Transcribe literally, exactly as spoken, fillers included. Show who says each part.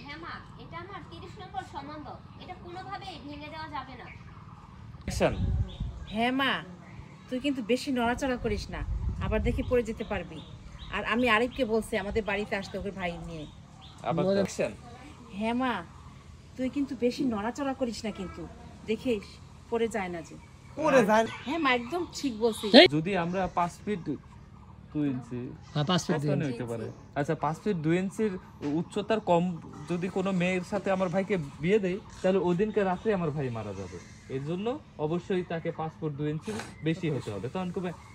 Speaker 1: হ্যাঁ মা, এটা আমার তিরিশ নম্বর সম্বন্ধ, এটা কোনোভাবেই ভেঙে দেওয়া যাবে না।
Speaker 2: হ্যাঁ মা, তুই কিন্তু বেশি নড়াচড়া করিস না, আবার দেখি পড়ে যেতে পারবি। আর আমি আরেককে বলছি আমাদের বাড়িতে আসতে ওকে ভাই নিয়ে। হ্যাঁ মা, তুই কিন্তু বেশি নড়াচড়া করিস না, কিন্তু দেখিস পড়ে যায় না যে।
Speaker 3: পড়ে যায়।
Speaker 2: হ্যাঁ মা, একদম ঠিক বলছিস।
Speaker 4: যদি আমরা পাঁচ ফিট দুই ইঞ্চি
Speaker 3: হ্যাঁ, পাঁচ ফিট দুই
Speaker 4: কতখানি হইতে পারে? আচ্ছা, পাঁচ ফিট দুই ইঞ্চির উচ্চতার কম যদি কোনো মেয়ের সাথে আমার ভাইকে বিয়ে দেই, তাহলে ওই দিনকে রাত্রে আমার ভাই মারা যাবে। এর জন্য অবশ্যই তাকে পাঁচ ফুট দুই ইঞ্চির বেশি হতে হবে। তখন কবে